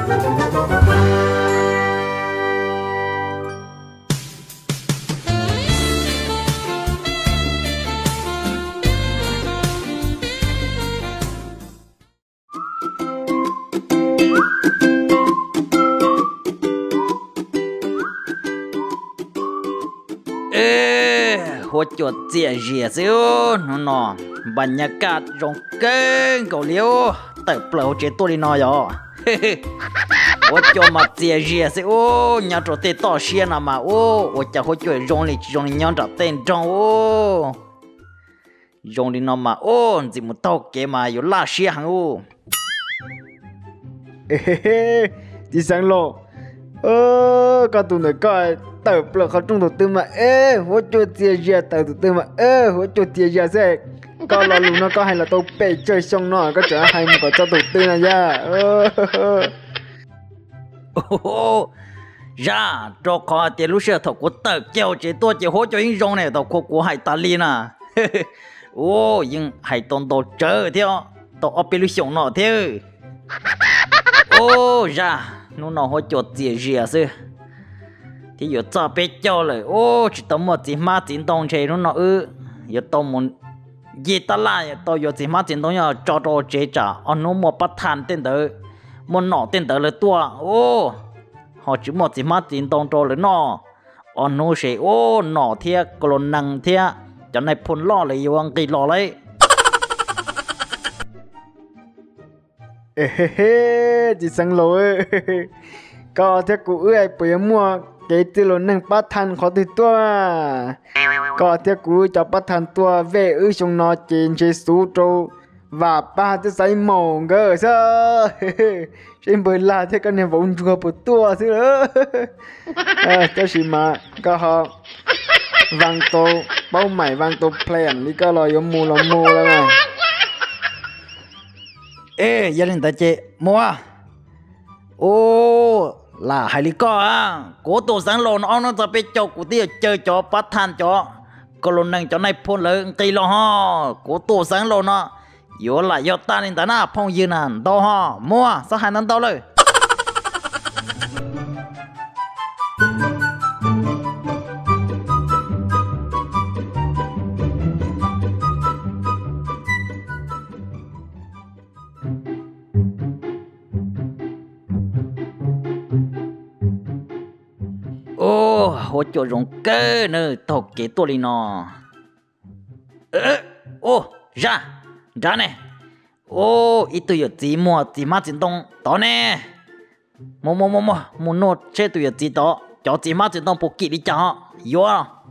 หัวจดเจียเจียซิวนอนบรรยากาศรงเก่งเกาหลีแต่เปล่าเจตัวนี้น้อยหัวจดมาเจียเจียซิวnhà trò tê to xia nào màหัวจะหัวจดรงlịchรงnhau trò tên trongรงđi nó mà chỉ một tao kế màอยู่ล่าเสียหัง đi sang lộ các tụi này coi tờ bờเขาtrung đầu tư mà hỗ trợ tiền gì tờ đầu tư mà hỗ trợ tiền gì sẽ có là lúc nó có hay là tôi bể chơi xong nó có trở hay mà có cho đầu tư này nha ra cho có tiền lúc xưa thầu của tờ kêu chỉ tôi chỉ hỗ trợ những rong này tàu của hải ta liên à nhưng hải tôn đồ chơi theo tàu operation nó theo ra nó hỗ trợ tiền gì xưa thì giờ cho bé cho rồi chỉ tao một chỉ má chính đông chơi nó giờ tao muốn gì ta lại tao giờ chỉ má chính đông giờ cho chế trả nó một bắt than tên đó một nọ tên đó là tua họ chỉ một chỉ má chính đông cho rồi nó nó sẽ nọ thiệt còn năng thiệt cho nên phun lo lại yêu anh kỳ lo lấy chỉ sang lối có thiệt cụ ơi bây mua cái từ lúc nâng bắt than khó từ tua có tiếc cú cho bắt than tua về trong nó trên chế số trâu và ba cái giấy mỏng cơ sao trên bờ la thế cái này vốn chua bự tua chứ cái gì mà có họ vàng tô bao mày vàng tô plan đi cái loại mua là này gia đình ta chị mua là hai lý co cố tổ sáng lồn nóจะไปจกูที่เจอจอปัดทานจก็ลนนั่งจอในพ่นเลยตีลฮcố tổ sáng lồn nóอยู่ละยอตานินตาหน้าพงยืนนั่นดอมัวสหายนั้นดอเลยหัวโจรงเกอเนอตกเกตัวลีนอra nè ít tuổi gì mua gì mà chính đông đó nè mua nốt chơi tuổi gì đó cho gì mà chính đông bộ kỹ đi cho vô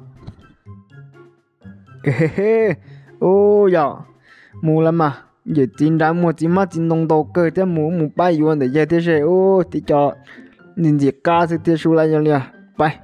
dạ mua lắm mà giờ chính đã mua gì mà chính đông đầu cơ thế mua bay vô để chơi thế sẽ thì cho nhìn gì cả sự tiêu số lại nha bay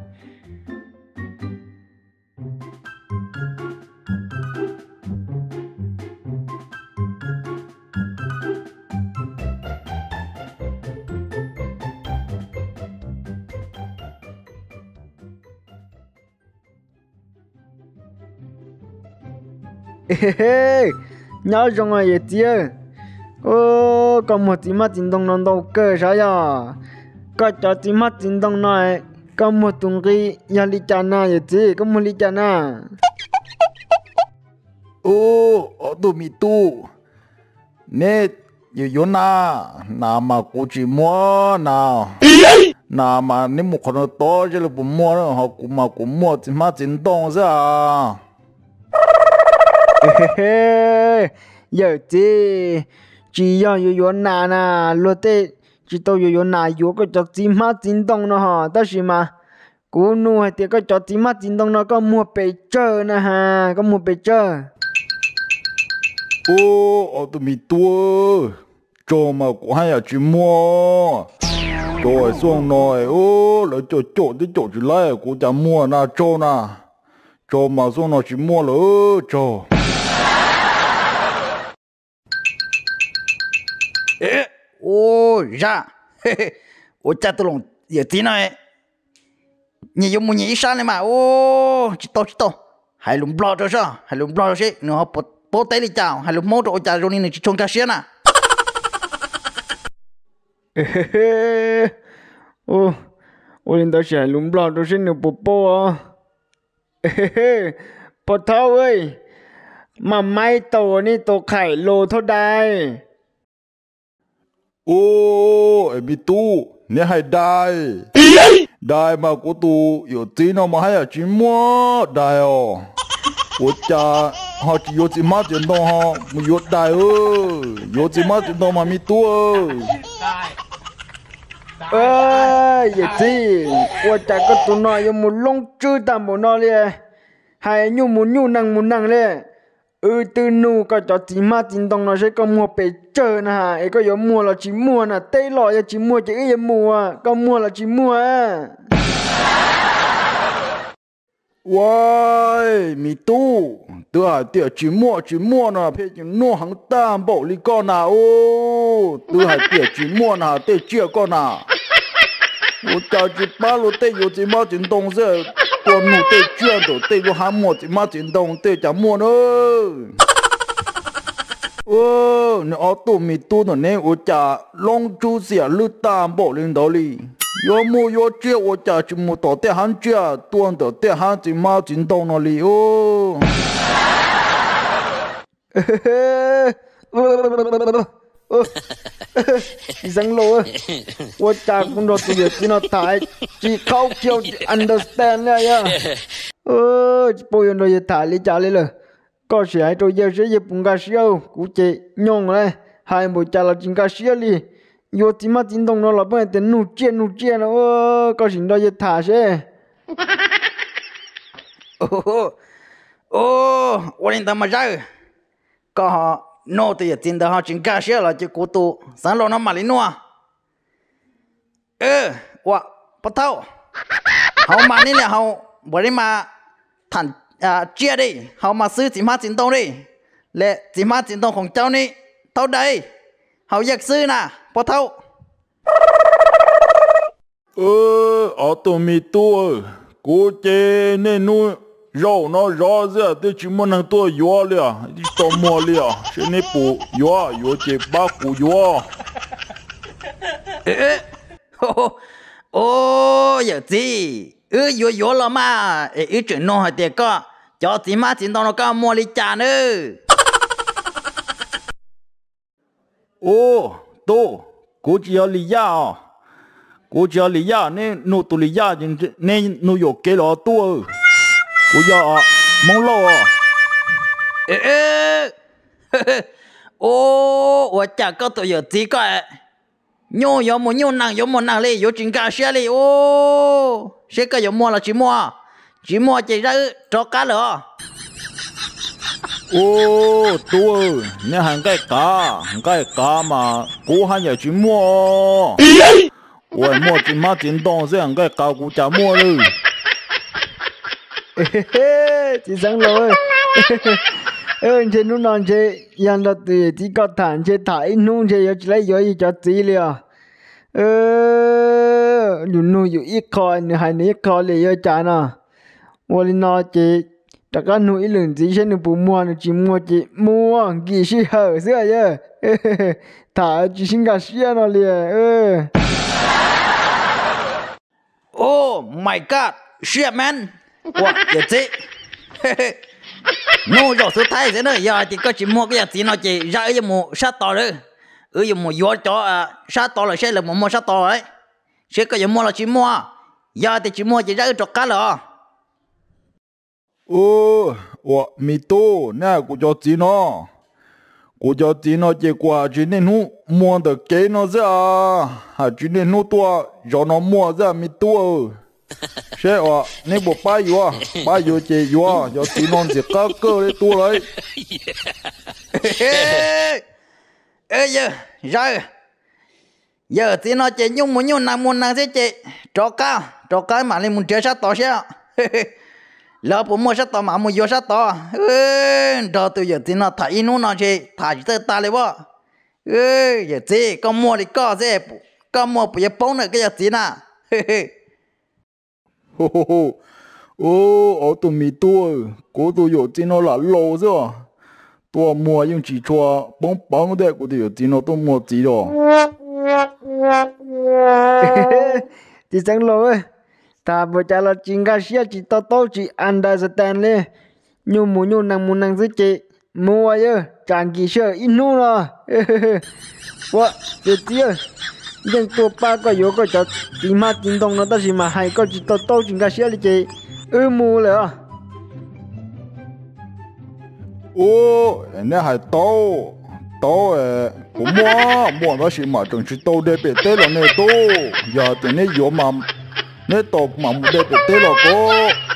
nhớ trong ngày vậy chứ còn một tí mắt chính đông non đâu cơ sao vậy có cho tí mắt chính đông này có một tuần kia nhà đi chăn na vậy chứ có một đi chăn na tụi mi tu nè yêu na mà cô chỉ mua na mà nếu một con to chứ là bụng mua nó họ cũng mua tí mắt chính đông ra giờ chỉ yo na lo te chỉ tôi yo na yo có cho chỉ mắt chính đông nó ha ta chỉ mà cú nu hay thì có cho chỉ mắt chính đông nó có mua bể chơi nè ha có mua bể chơi tụi mi tua cho mà cũng hay là chỉ mua rồi xong rồi lấy chỗ chỉ lấy cũng chẳng mua na cho mà xong nó chỉ mua là cho ra cha tôi lòng giờ tí này nhiều dùng một nhiều sao này mà chỉ to hai lùm blo rồi sao hai lùm blo rồi chứ nó bố tay đi chào hai lùm mốt rồi cha rồi nên chỉ trông cha xía nè ô ô lên đó sẽ lúng lọ đó sẽ nửa bộ bộ à bộ thao ơi mà mai tổนี่tổไข่โลเท่าใดโอ้ไอ้มีตู้เนี่ยให้ได้ได้มากูตูอยู่จีนเอามาให้อ่ะจิมัวได้อ๋อ我家好只有只马见到哈，没有带哦，有只马见到嘛没多哦。 อย่าจีว่าแต่ก็ตัวน้อยยังมุนลงจื้อตามหมดนอเลยให้ยูมุนยูนังเลยตื่นนูก็จะจีมาจินตองน้อยใช้ก็มัวไปเจอนะฮะไอ้ก็อย่ามัวละจีมัวนะเต้หล่ออย่าจีมัวจะอย่ามัวก็มัวละจีมัว喂，米都，都还点寂寞呢，偏就弄行淡薄你讲哪哦，都还点寂寞呢，得接个哪。我家去八路得有只马进东西，多努得卷头得有还莫只马进东得讲莫呢。哦，你奥多米都的呢，我家龙珠些绿淡薄领导里。要么要接我家就么到得行接，多到得行就马进到那里哦。 Giang lô我家工作都有见到台，只靠叫 understand 了呀。不用到也台里家里了，có sẽ ai tôi giờ sẽ giúp bung cá siêu, cú chế nhông này, hai bộ cha là chính cá siêu đi. Yo chỉ mà chính đồng nó là bởi tên nụ chia nó cóสิ่งđóจะthả sẽ 我领他们热，刚好弄的也真的好真感谢了，就过多三楼那马里诺，我不透，好嘛你俩好，我的嘛谈接的，好嘛ซื้อจิมาจินตงดิและจิมาจินตงของเจ้านี่เท่าใดเขาอยากซื้อนะพอเท่า ở tụi mi tua, cô chế nên nuôi rau nó rõ ra, tôi chỉ muốn ăn tua gió liền, đi tao mua liền, sẽ nên bù gió chế ba củ gió. Giờ gì, gió là mà, chuyện nó hay tiệt có, cho chỉ mà chỉ tao nó có mua đi trà nữa. Tô, cô chỉ lý do. Cô chỉ lý do nên nô tụ lý do nên nô有给了多，cô要蒙了。 我家个都有几个，有么有năng哩，有真干些哩谁个有摸了只摸只让找干了。 多，你还该干嘛？cô还要去摸。我摸只马进东这样个搞古家摸了。 chị sáng lỗi trên lúc nào chị yang đó thì chỉ có thản chị thải nung chị chỉ lấy gì cho chị liền dù nuôi dù ít coi nữa hay ít coi liền cho cha nè我哩那chị大家努一轮之前都不摸呢，只摸chị摸，几时好是呀？他只新个事那里 Oh my god, shit man! Wow, giờ chị, nó rồi số thái thế nữa, giờ thì có chỉ mua cái gì nó chỉ ra cái mua sát to nữa, mua gió cho sát to là sẽ là mua sát to ấy, sẽ có gì mua là chỉ mua, giờ thì chỉ mua chỉ ra cái trọc cá rồi. mi tô, nè, cô cho chị nó chỉ qua chỉ nên nó mua được cái nó ra, chỉ nên nó tua, rồi nó mua ra mi tô. Sẽ nếu bộ ba yêu chị yêu, cho chị nó chỉ cá cơ để tua lấy. Giờ chị nó chỉ nhung muốn năng thế chị, trọc cá mà lên muốn chơi sát to xe. Lỡ bố mua sát to mà mua vô sát to đó tôi giờ thì nó thải nó chơi thải tới ta lấy bỏ giờ gì con mua thì có gì con mua bây giờ bông nữa cái gì nè ở tụi mi tua cô tôi giờ thì nó là lâu rồi tôi mua những chỉ cho bông đấy cô tôi giờ thì nó tôi mua gì rồi Chị sang lô ơi, ta vừa trả lời chính cái xia chị to chị understand lên, nhưng muốn năng giữ chị, mua ơi, chẳng kỳ sợ ít nu rồi, quá, chị ơi, nhưng tôi ba có yếu có cho chị mà chính đồng nó ta chỉ mà hay có chị to chính cái xia đi chị, muaเลยà. ô nè hay tao tao cũng mua nó chỉ mà chẳng chỉ tao để bị tê là nè tao giờ tụi nè yếu mà nè tao mà muốn để bị tê là có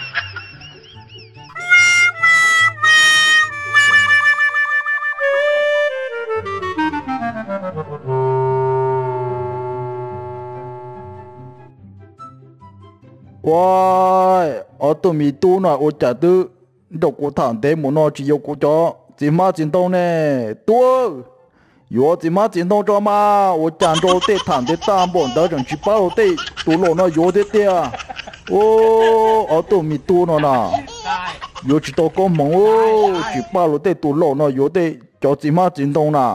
wow ở tụi mình tu nó ở chả tư đâu có thằng thế muốn nó chỉ yêu cô cho chỉ mà chiến đấu nè tua yo chỉ mà chiến đấu cho mà ở chẳng cho tê thằng thế tam bọn đó chẳng chỉ bao tê tu lộ nó yo thế tê à ô ở tụi mình tu nó nè yo chỉ tao có mong ô chỉ bao tê tu lộ nó yo tê cho chỉ mà chiến đấu nè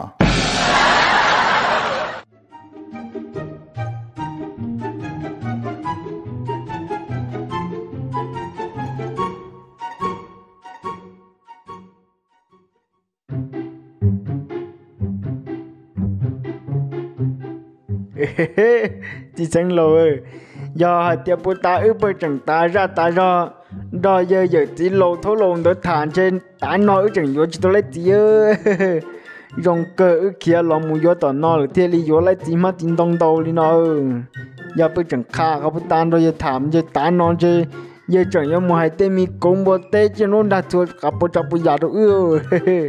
chị sang lô ơi, giờ hai tiệp bố ta bơ chẳng ta ra rồi giờ tí lô thô lồn đó thản trên ta nói chẳng vô chỉ tôi lấy tí ơi, rong cơ kia lòng mù vô tỏ nó là thiên lý vô lấy tí mà tin đông đầu đi nó, giờ bơ chẳng khá các bố ta rồi giờ thảm giờ ta nói chứ, giờ chẳng có một hai tên mi công bố tê chứ nó đã thua các bố cháu bố giả đâu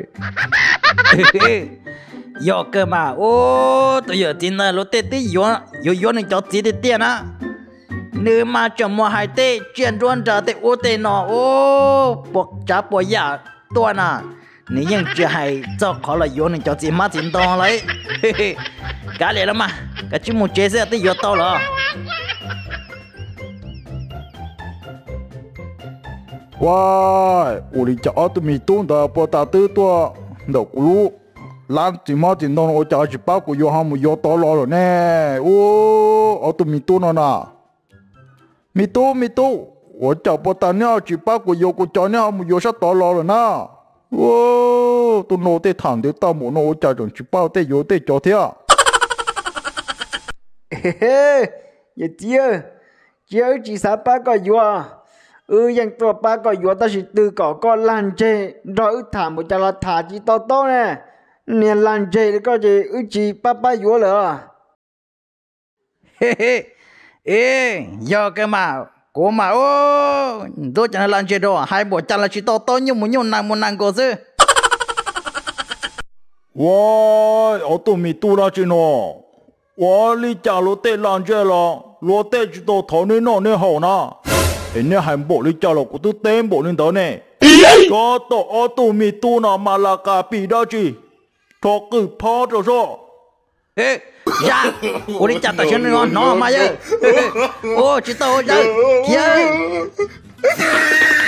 yo cơ mà ô tôi giờ tin là lúc tết tí yo nên cho tí tiền á nếu mà chẳng mua hai tê chuyện luôn trả tê ô tê nó ô buộc trả buộc giả tuần à nếu như chưa hay cho khó là yo nên cho tí mà tiền to lấy cả lẽ lắm mà cả chú một chế sẽ tí yo to rồi wow ủa cho tụi mình tu đó bỏ ta tư tua đâu có lu lan chỉ mà chỉ nó ở chợ chỉ bao của yo ham yo to lo rồi nè ô ở tụi mình tu nó nè mi tu ở chợ bỏ ta nhau chỉ bao của yo của chợ nhau ham yo sắp to lo rồi nè ô tụi nó tê thằng tê tao muốn nó ở chợ chỉ bao tê yo tê cho thế à giờ chia chỉ sao ba có yo yang tua ba có yo ta chỉ từ có lan chê rồi thả một chả là thả chỉ to nè nè lan chê có gì chỉ ba yo là ê yo cơ mà cô mà ô tôi chẳng là lan chê đâu hai bộ chả là chỉ to nhưng muốn năng cô chứ wow ở tụi mình tu ra chứ nó wow đi chả lô tê lan chê là lô tê chỉ to thọ nên nó nên hậu nè anh này hành bộ đi chợ là của tôi tên bộ lên đó nè có tổ ở tụi mình tu nào mà là cả bị đó chứ thọ cứ phá rồi sao ê dạ ô đi chặt tại chân nó mà chứ ô chỉ tao chứ kia